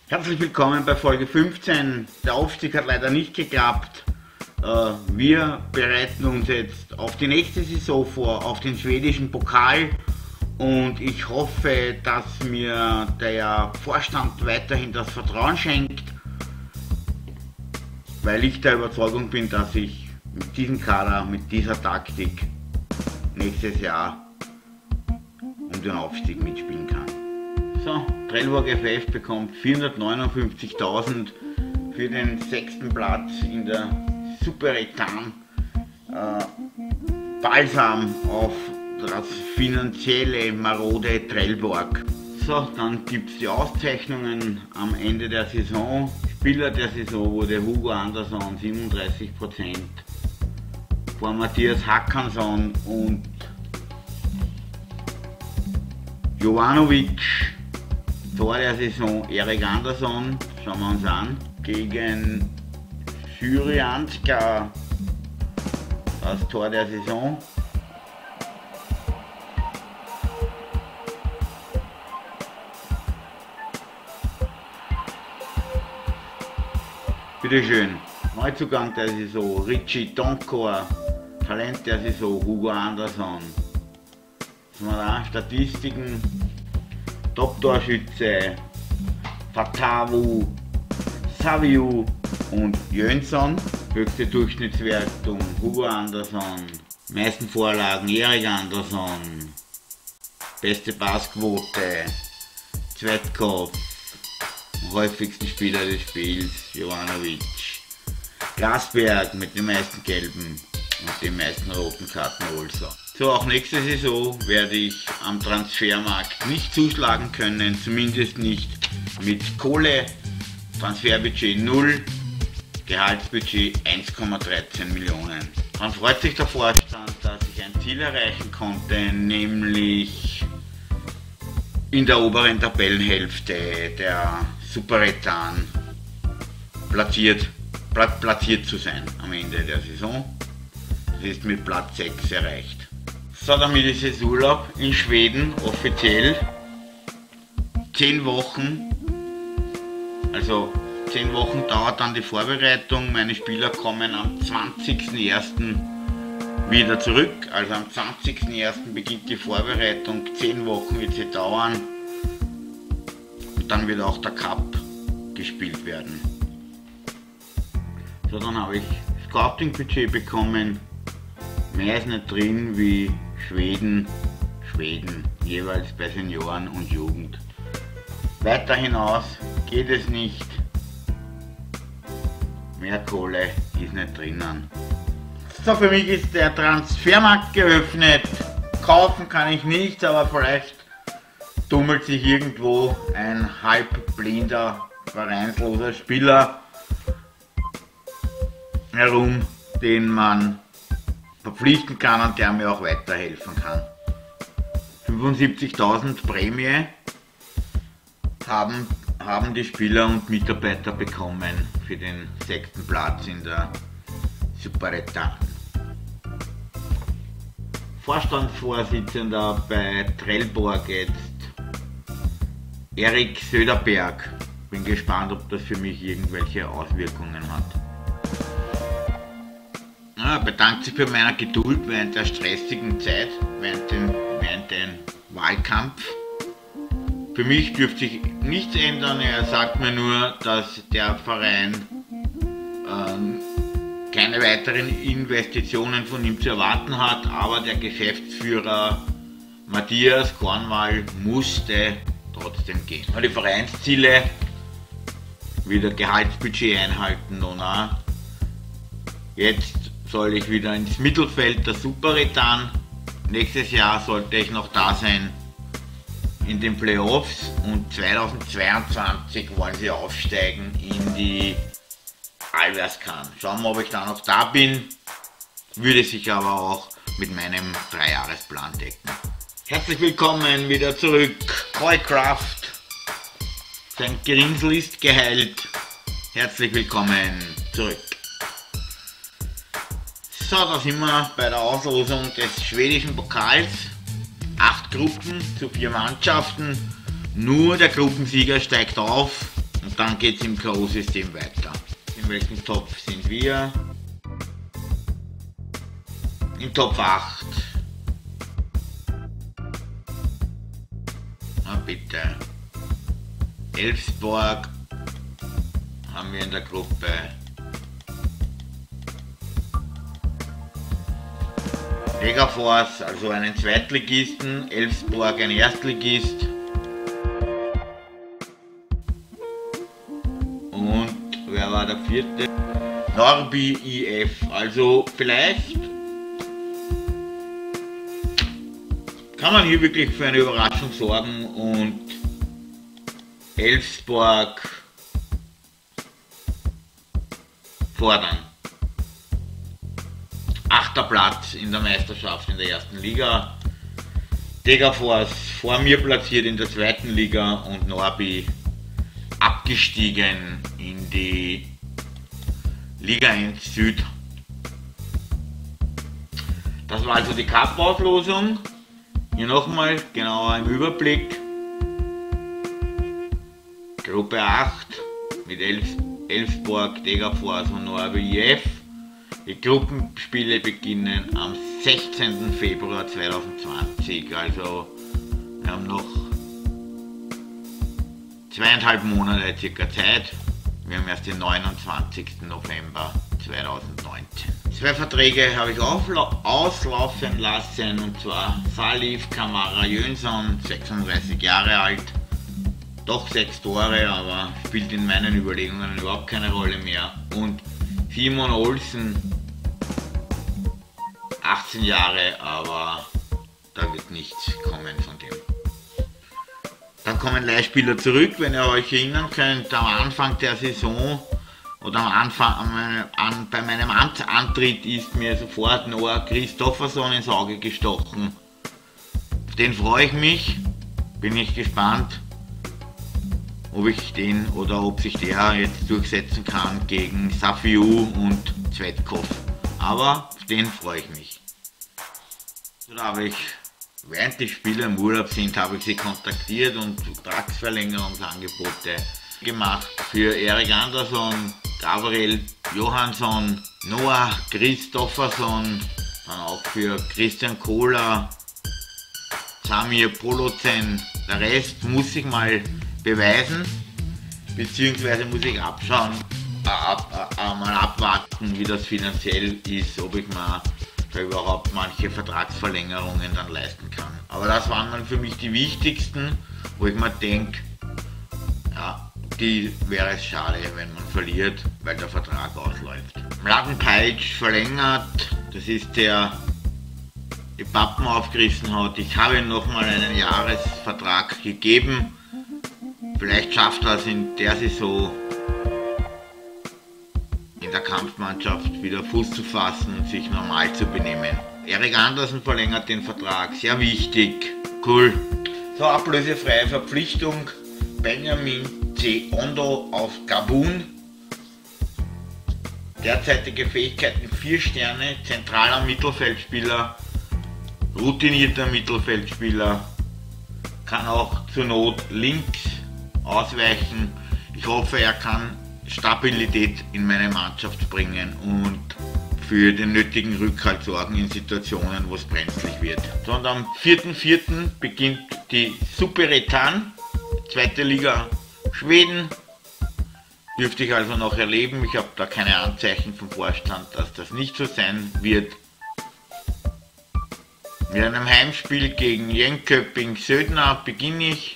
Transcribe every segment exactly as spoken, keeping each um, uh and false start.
Herzlich willkommen bei Folge fünfzehn. Der Aufstieg hat leider nicht geklappt. Wir bereiten uns jetzt auf die nächste Saison vor, auf den schwedischen Pokal. Und ich hoffe, dass mir der Vorstand weiterhin das Vertrauen schenkt, weil ich der Überzeugung bin, dass ich mit diesem Kader, mit dieser Taktik nächstes Jahr um den Aufstieg mitspielen kann. So, Trelleborg F F bekommt vierhundertneunundfünfzigtausend für den sechsten Platz in der Superettan. Äh, Balsam auf das finanzielle marode Trelleborg. So, dann gibt es die Auszeichnungen am Ende der Saison. Spieler der Saison wurde Hugo Andersson, siebenunddreißig Prozent, vor Matthias Hackansson und Jovanovic. Tor der Saison Erik Andersson, schauen wir uns an, gegen Syrianska, das Tor der Saison. Bitteschön. Neuzugang der Saison Richie Donkor, Talent der Saison Hugo Andersson. Was haben wir da? Statistiken: Top-Torschütze Fatavu, Saviu und Jönsson. Höchste Durchschnittswertung Hugo Andersson. Meisten Vorlagen Erik Andersson. Beste Passquote Zvetkov. Häufigsten Spieler des Spiels Jovanovic. Glasberg mit den meisten gelben und den meisten roten Karten also. So, auch nächste Saison werde ich am Transfermarkt nicht zuschlagen können, zumindest nicht mit Kohle. Transferbudget null, Gehaltsbudget eins Komma dreizehn Millionen. Dann freut sich der Vorstand, dass ich ein Ziel erreichen konnte, nämlich in der oberen Tabellenhälfte der Superettan platziert, platziert zu sein am Ende der Saison. Das ist mit Platz sechs erreicht. So, damit ist es Urlaub in Schweden, offiziell. zehn Wochen, also zehn Wochen dauert dann die Vorbereitung. Meine Spieler kommen am zwanzigsten ersten wieder zurück, also am zwanzigsten ersten beginnt die Vorbereitung, zehn Wochen wird sie dauern. Und dann wird auch der Cup gespielt werden. So, dann habe ich Scouting-Budget bekommen. Mehr ist nicht drin wie Schweden, Schweden, jeweils bei Senioren und Jugend. Weiter hinaus geht es nicht. Mehr Kohle ist nicht drinnen. So, für mich ist der Transfermarkt geöffnet. Kaufen kann ich nichts, aber vielleicht tummelt sich irgendwo ein halbblinder, vereinsloser Spieler herum, den man verpflichten kann und der mir auch weiterhelfen kann. fünfundsiebzigtausend Prämie haben, haben die Spieler und Mitarbeiter bekommen für den sechsten Platz in der Superettan. Vorstandsvorsitzender bei Trelleborg jetzt Erik Söderberg. Bin gespannt, ob das für mich irgendwelche Auswirkungen hat. Er bedankt sich für meine Geduld während der stressigen Zeit, während dem, während dem Wahlkampf. Für mich dürfte sich nichts ändern, er sagt mir nur, dass der Verein ähm, keine weiteren Investitionen von ihm zu erwarten hat, aber der Geschäftsführer Matthias Kornwall musste trotzdem gehen. Die Vereinsziele, wieder Gehaltsbudget einhalten, oder? Jetzt soll ich wieder ins Mittelfeld der Superettan. Nächstes Jahr sollte ich noch da sein in den Playoffs und zweitausendzweiundzwanzig wollen sie aufsteigen in die Allsvenskan. Schauen wir, ob ich da noch da bin. Würde sich aber auch mit meinem Dreijahresplan decken. Herzlich willkommen wieder zurück. Coycraft. Sein Gerinnsel ist geheilt. Herzlich willkommen zurück. So, da sind wir bei der Auslosung des schwedischen Pokals. Acht Gruppen zu vier Mannschaften. Nur der Gruppensieger steigt auf. Und dann geht es im K O-System weiter. In welchem Topf sind wir? Im Topf acht. Na bitte. Elfsborg haben wir in der Gruppe. Degerfors, also einen Zweitligisten, Elfsborg ein Erstligist. Und wer war der vierte? Norbi I F, also vielleicht kann man hier wirklich für eine Überraschung sorgen und Elfsborg fordern. Achter Platz in der Meisterschaft in der ersten Liga. Degerfors vor mir platziert in der zweiten Liga und Norbi abgestiegen in die Liga eins Süd. Das war also die Cup-Auslosung. Hier nochmal genauer im Überblick. Gruppe acht mit Elf, Elfsborg, Degerfors und Norbi I F. Die Gruppenspiele beginnen am sechzehnten Februar zweitausendzwanzig, also wir haben noch zweieinhalb Monate circa Zeit. Wir haben erst den neunundzwanzigsten November zweitausendneunzehn. Zwei Verträge habe ich auslaufen lassen, und zwar Salif Kamara Jönsson, sechsunddreißig Jahre alt, doch sechs Tore, aber spielt in meinen Überlegungen überhaupt keine Rolle mehr, und Simon Olsen, achtzehn Jahre, aber da wird nichts kommen von dem. Dann kommen Leihspieler zurück, wenn ihr euch erinnern könnt, am Anfang der Saison oder am Anfang an, an, bei meinem Amtsantritt ist mir sofort Noah Christofferson ins Auge gestochen. Auf den freue ich mich, bin ich gespannt, ob ich den oder ob sich der jetzt durchsetzen kann gegen Safiu und Zvetkov. Aber auf den freue ich mich. So, da habe ich, während die Spieler im Urlaub sind, habe ich sie kontaktiert und Vertragsverlängerungsangebote gemacht für Erik Andersson, Gabriel Johansson, Noah Christofferson, dann auch für Christian Kohler, Samir Polozen. Der Rest muss ich mal beweisen, beziehungsweise muss ich abschauen, äh, ab, äh, mal abwarten, wie das finanziell ist, ob ich mir da überhaupt manche Vertragsverlängerungen dann leisten kann. Aber das waren dann für mich die wichtigsten, wo ich mir denke, ja, die wäre es schade, wenn man verliert, weil der Vertrag ausläuft. Mladen Pajic verlängert, das ist der die Pappen aufgerissen hat. Ich habe ihm nochmal einen Jahresvertrag gegeben. Vielleicht schafft er es in der Saison in der Kampfmannschaft wieder Fuß zu fassen und sich normal zu benehmen. Erik Andersson verlängert den Vertrag, sehr wichtig, cool. So, ablösefreie Verpflichtung, Benjamin C. Ondo aus Gabun. Derzeitige Fähigkeiten vier Sterne, zentraler Mittelfeldspieler, routinierter Mittelfeldspieler, kann auch zur Not links ausweichen. Ich hoffe, er kann Stabilität in meine Mannschaft bringen und für den nötigen Rückhalt sorgen in Situationen, wo es brenzlig wird. So, und am vierten vierten beginnt die Superettan, zweite Liga Schweden. Dürfte ich also noch erleben. Ich habe da keine Anzeichen vom Vorstand, dass das nicht so sein wird. Mit einem Heimspiel gegen Jönköping-Södna beginne ich.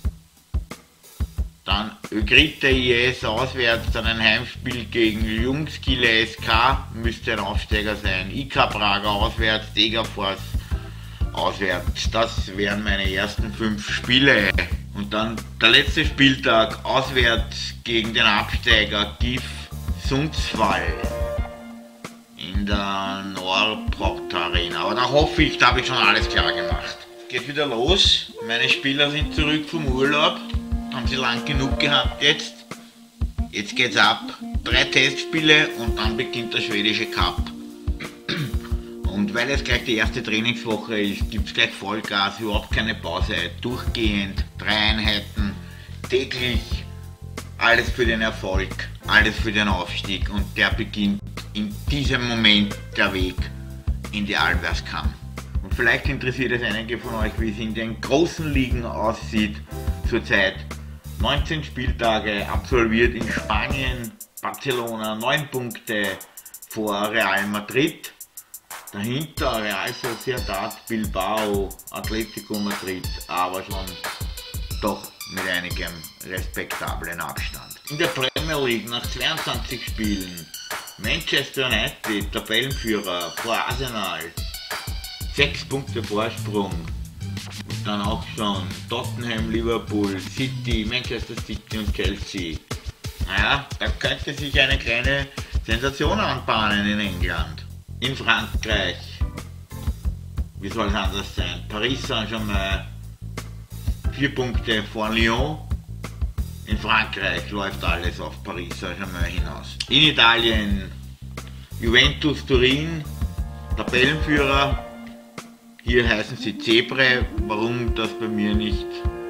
Dann Ögrite I S auswärts, dann ein Heimspiel gegen Ljungskile S K, müsste ein Aufsteiger sein. I K Praga auswärts, Degerfors auswärts. Das wären meine ersten fünf Spiele. Und dann der letzte Spieltag auswärts gegen den Absteiger GIF Sundsvall in der Norrport Arena. Aber da hoffe ich, da habe ich schon alles klar gemacht. Es geht wieder los. Meine Spieler sind zurück vom Urlaub. Haben sie lang genug gehabt jetzt. Jetzt geht's ab. Drei Testspiele und dann beginnt der schwedische Cup. Und weil es gleich die erste Trainingswoche ist, gibt es gleich Vollgas, überhaupt keine Pause, durchgehend, drei Einheiten, täglich, äh, alles für den Erfolg, alles für den Aufstieg und der beginnt in diesem Moment der Weg in die Allwärtskammer. Und vielleicht interessiert es einige von euch, wie es in den großen Ligen aussieht zurzeit. neunzehn Spieltage absolviert in Spanien, Barcelona neun Punkte vor Real Madrid. Dahinter Real Sociedad, Bilbao, Atletico Madrid, aber schon doch mit einigem respektablen Abstand. In der Premier League nach zweiundzwanzig Spielen Manchester United, Tabellenführer vor Arsenal, sechs Punkte Vorsprung. Und dann auch schon Tottenham, Liverpool, City, Manchester City und Chelsea. Naja, da könnte sich eine kleine Sensation anbahnen in England. In Frankreich, wie soll es anders sein? Paris Saint-Germain, vier Punkte vor Lyon. In Frankreich läuft alles auf Paris Saint-Germain hinaus. In Italien, Juventus Turin, Tabellenführer. Hier heißen sie Zebre. Warum das bei mir nicht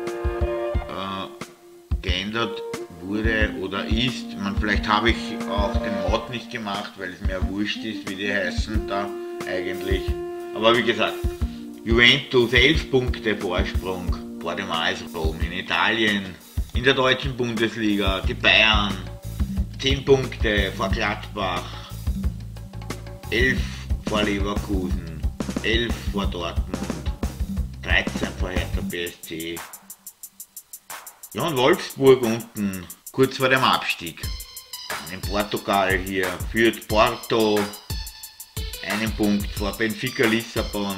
äh, geändert wurde oder ist. Man, vielleicht habe ich auch den Mod nicht gemacht, weil es mir wurscht ist, wie die heißen da eigentlich. Aber wie gesagt, Juventus elf Punkte Vorsprung vor dem A S Rom. In Italien, in der deutschen Bundesliga, die Bayern zehn Punkte vor Gladbach, elf vor Leverkusen, elf vor Dortmund, dreizehn vor Hertha B S C. Ja, und Wolfsburg unten, kurz vor dem Abstieg. In Portugal hier führt Porto einen Punkt vor Benfica Lissabon.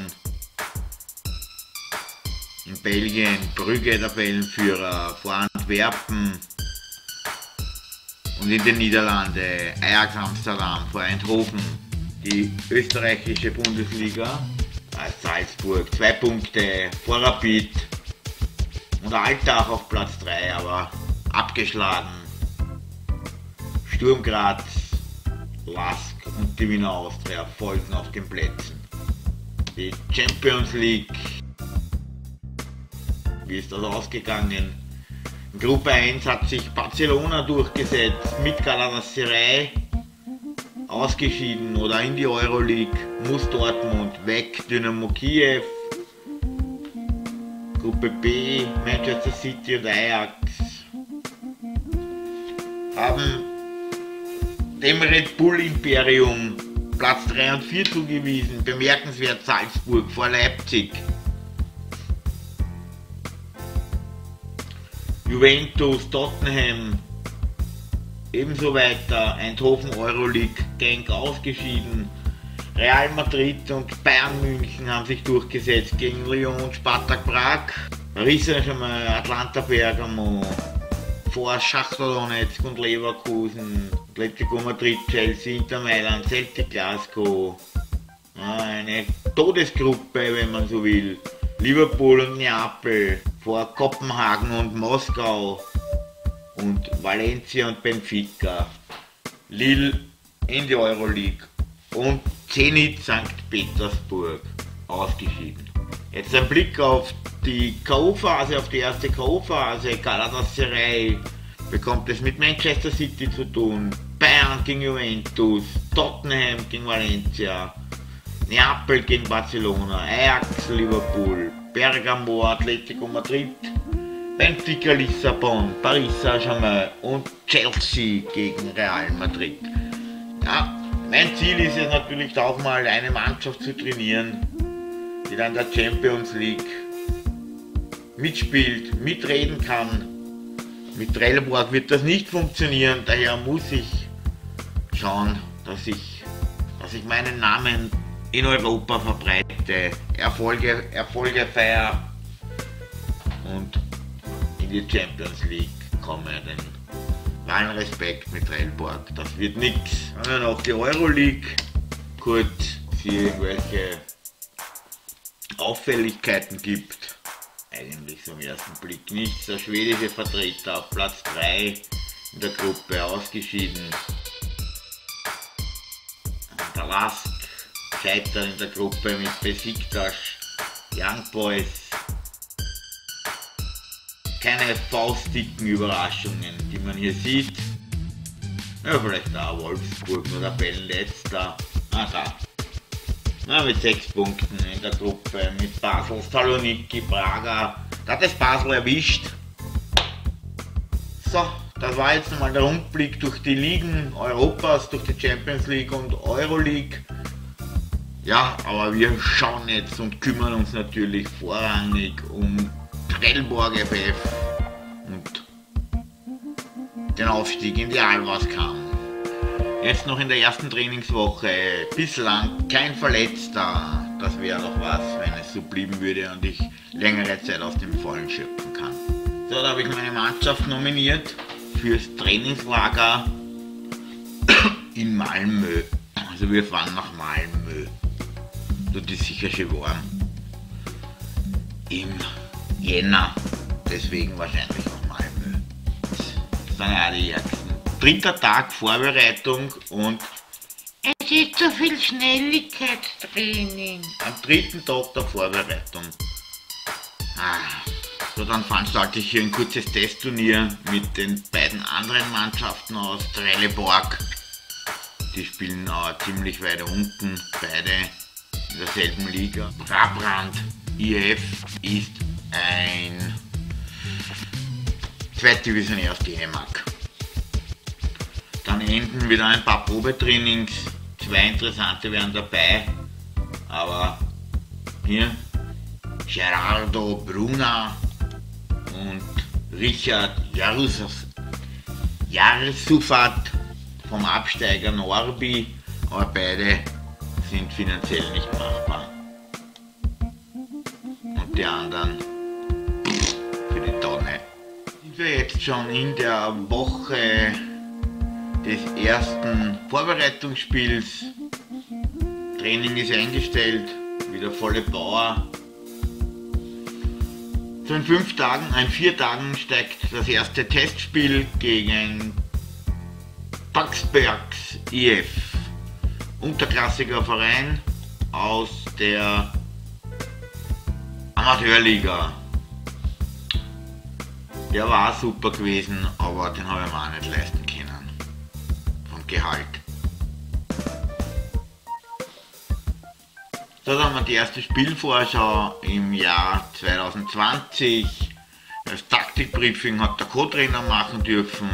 In Belgien Brügge Tabellenführer vor Antwerpen. Und in den Niederlanden Ajax Amsterdam vor Eindhoven. Die österreichische Bundesliga als Salzburg zwei Punkte vor Rapid. Und Altach auf Platz drei, aber abgeschlagen. Sturm Graz, Lask und die Wiener Austria folgen auf den Plätzen. Die Champions League, wie ist das ausgegangen? In Gruppe eins hat sich Barcelona durchgesetzt mit Galatasaray, ausgeschieden oder in die Euroleague, muss Dortmund weg, Dynamo Kiew. Gruppe B, Manchester City und Ajax haben dem Red Bull Imperium Platz drei und vier zugewiesen. Bemerkenswert Salzburg vor Leipzig. Juventus, Tottenham ebenso weiter. Eindhoven Euroleague, Genk ausgeschieden. Real Madrid und Bayern München haben sich durchgesetzt gegen Lyon und Spartak Prag. Paris Saint-Germain, Atlanta Bergamo, vor Schachtar Donetsk und Leverkusen, Atletico Madrid, Chelsea, Inter Mailand, Celtic Glasgow. Ja, eine Todesgruppe, wenn man so will. Liverpool und Neapel, vor Kopenhagen und Moskau und Valencia und Benfica. Lille in die Euroleague und Zenit Sankt Petersburg ausgeschieden. Jetzt ein Blick auf die K O-Phase, auf die erste K O-Phase. Galatasaray bekommt es mit Manchester City zu tun, Bayern gegen Juventus, Tottenham gegen Valencia, Neapel gegen Barcelona, Ajax Liverpool, Bergamo Atletico Madrid, Benfica Lissabon, Paris Saint-Germain und Chelsea gegen Real Madrid. Ja, mein Ziel ist es natürlich auch mal eine Mannschaft zu trainieren, die dann der Champions League mitspielt, mitreden kann. Mit Trelleborg wird das nicht funktionieren, daher muss ich schauen, dass ich, dass ich meinen Namen in Europa verbreite, Erfolge, Erfolge feiere und in die Champions League komme. Denn allen Respekt mit Trelleborg, das wird nichts. Dann noch die Euroleague, kurz, sie irgendwelche Auffälligkeiten gibt. Eigentlich so im ersten Blick nichts. Der schwedische Vertreter auf Platz drei in der Gruppe ausgeschieden. Der Lask scheitert in der Gruppe mit Besiktas, Young Boys, keine faustdicken Überraschungen, die man hier sieht. Ja, vielleicht auch Wolfsburg oder Tabellenletzter. Ah, da. Na, mit sechs Punkten in der Gruppe, mit Basel, Saloniki, Braga. Da hat es Basel erwischt. So, das war jetzt nochmal der Rundblick durch die Ligen Europas, durch die Champions League und Euroleague. Ja, aber wir schauen jetzt und kümmern uns natürlich vorrangig um Trelleborg F F und den Aufstieg in die Allwaskamp. Jetzt noch in der ersten Trainingswoche, bislang kein Verletzter. Das wäre doch was, wenn es so blieben würde und ich längere Zeit aus dem Vollen schöpfen kann. So, da habe ich meine Mannschaft nominiert fürs Trainingslager in Malmö. Also wir fahren nach Malmö. Dort ist sicher schön warm. Im Jänner. Deswegen wahrscheinlich nach Malmö. Das sind ja die ersten. Dritter Tag Vorbereitung und es ist so viel Schnelligkeitstraining. Am dritten Tag der Vorbereitung. Ah, so, dann veranstalte ich hier ein kurzes Testturnier mit den beiden anderen Mannschaften aus Trelleborg. Die spielen auch ziemlich weit unten, beide in derselben Liga. Brabrand I F ist ein Zweitdivisionär aus Dänemark. Dann enden wieder ein paar Probetrainings, zwei interessante wären dabei, aber hier Gerardo Bruna und Richard Jarsufat vom Absteiger Norby, aber beide sind finanziell nicht machbar. Und die anderen für die Tonne. Sind wir jetzt schon in der Woche des ersten Vorbereitungsspiels. Training ist eingestellt, wieder volle Power. So in fünf Tagen, in vier Tagen steigt das erste Testspiel gegen Paxbergs I F, unterklassiger Verein aus der Amateurliga. Der war super gewesen, aber den habe ich mir auch nicht leisten können. Gehalt. So, dann haben wir die erste Spielvorschau im Jahr zweitausendzwanzig. Das Taktikbriefing hat der Co-Trainer machen dürfen.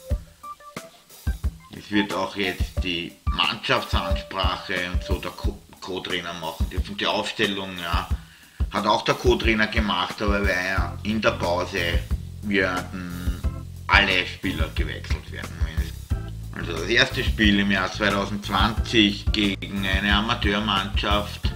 Es wird auch jetzt die Mannschaftsansprache und so der Co-Trainer machen dürfen. Die Aufstellung, ja, hat auch der Co-Trainer gemacht, aber weil in der Pause werden alle Spieler gewechselt werden. Also das erste Spiel im Jahr zweitausendzwanzig gegen eine Amateurmannschaft.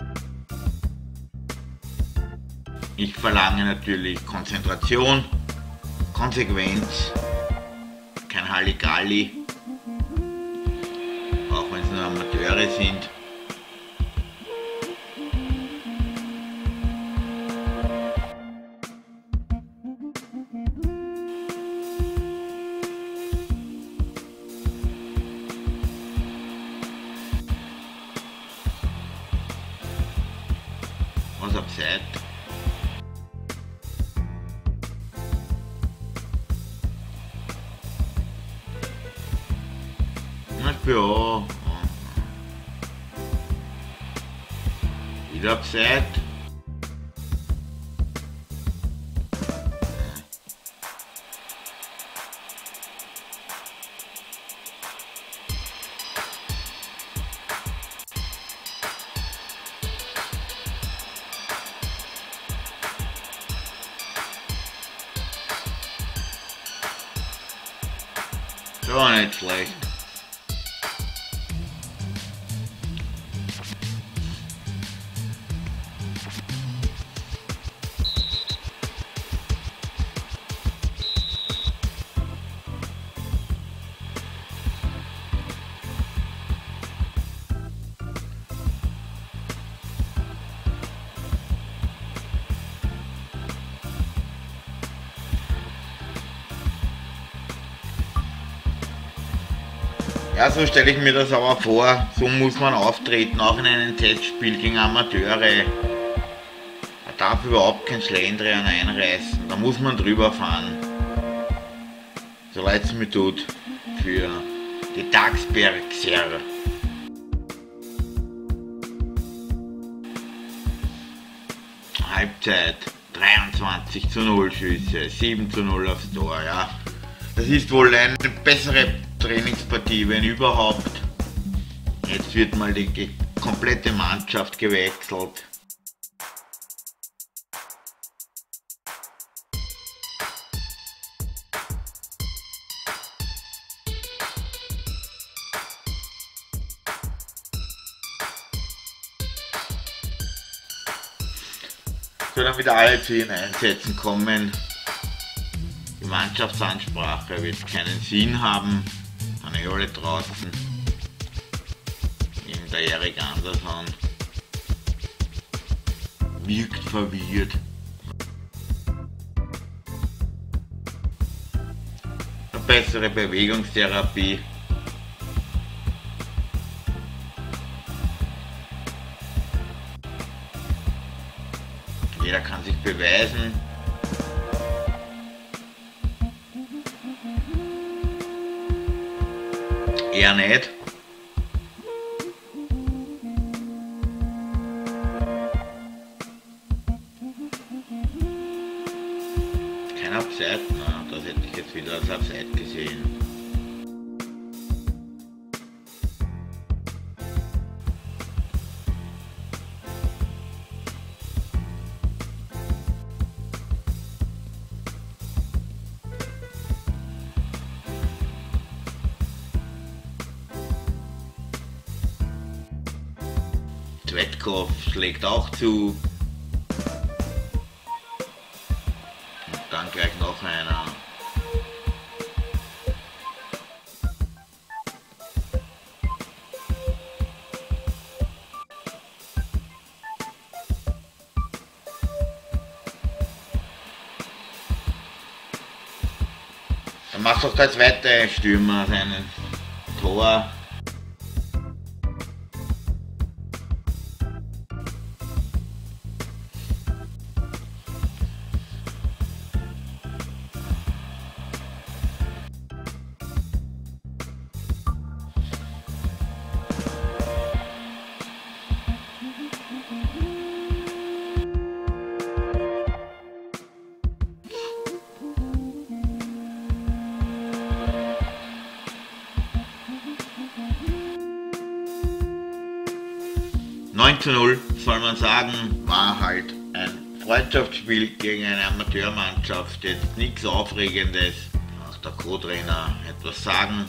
Ich verlange natürlich Konzentration, Konsequenz, kein Halligalli, auch wenn es nur Amateure sind. Was abseits. Na, ja. Wieder abseits. So, nicht schlecht. Ja, so stelle ich mir das aber vor, so muss man auftreten, auch in einem Testspiel gegen Amateure. darf überhaupt kein Schlendrian einreißen, da muss man drüber fahren. So leid es mir tut für die Tagsbergser. Halbzeit dreiundzwanzig zu null Schüsse, sieben zu null aufs Tor, ja. Das ist wohl eine bessere Trainingspartie, wenn überhaupt. Jetzt wird mal die komplette Mannschaft gewechselt. So, dann wieder alle zu ihren Einsätzen kommen. Die Mannschaftsansprache wird keinen Sinn haben. Dann eh alle draußen. Eben der Erik Andersson wirkt verwirrt. Eine bessere Bewegungstherapie. Jeder kann sich beweisen. Er nicht. Kein Abseits, na, das hätte ich jetzt wieder als Abseits gesehen. Zwetkopf schlägt auch zu. Und dann gleich noch einer. Dann macht doch der zweite Stürmer seinen Tor. neun zu null, soll man sagen, war halt ein Freundschaftsspiel gegen eine Amateurmannschaft, jetzt nichts Aufregendes. Auch der Co-Trainer etwas sagen.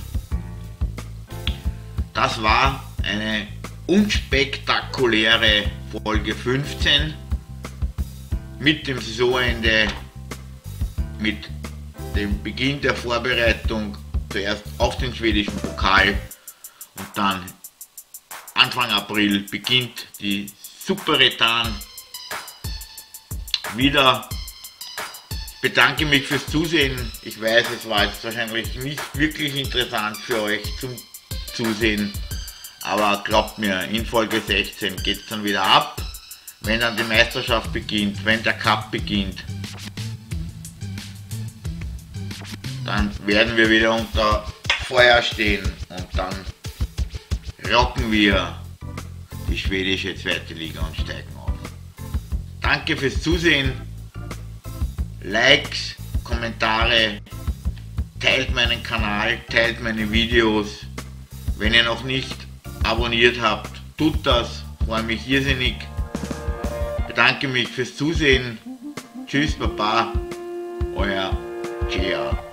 Das war eine unspektakuläre Folge fünfzehn mit dem Saisonende, mit dem Beginn der Vorbereitung zuerst auf den schwedischen Pokal und dann Anfang April beginnt die Superettan wieder. Ich bedanke mich fürs Zusehen. Ich weiß, es war jetzt wahrscheinlich nicht wirklich interessant für euch zum Zusehen, aber glaubt mir, in Folge sechzehn geht es dann wieder ab, wenn dann die Meisterschaft beginnt, wenn der Cup beginnt. Dann werden wir wieder unter Feuer stehen und dann rocken wir die schwedische zweite Liga und steigen auf. Danke fürs Zusehen. Likes, Kommentare, teilt meinen Kanal, teilt meine Videos. Wenn ihr noch nicht abonniert habt, tut das. Freue mich irrsinnig. Bedanke mich fürs Zusehen. Tschüss, Baba. Euer Gia.